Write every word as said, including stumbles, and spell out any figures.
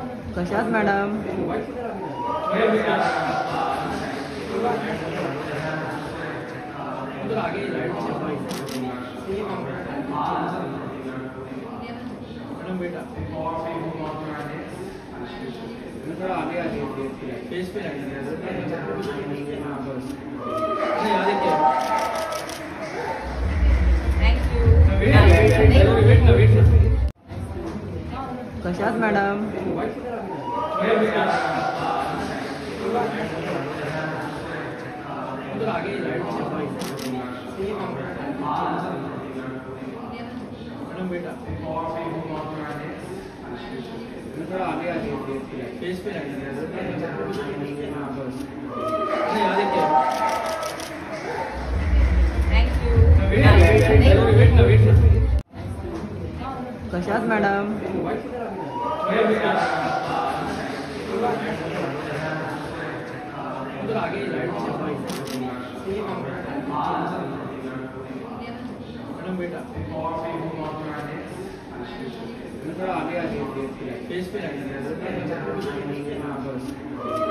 कशात मॅडम? थोड़ा आगे आ जाइए फेस पे कशात मॅडम? आगे बेटा थोड़ा आगे आ जाइए फेस पे कशात मॅडम? आगे बेटा थोड़ा आगे आ जाइए फेस पे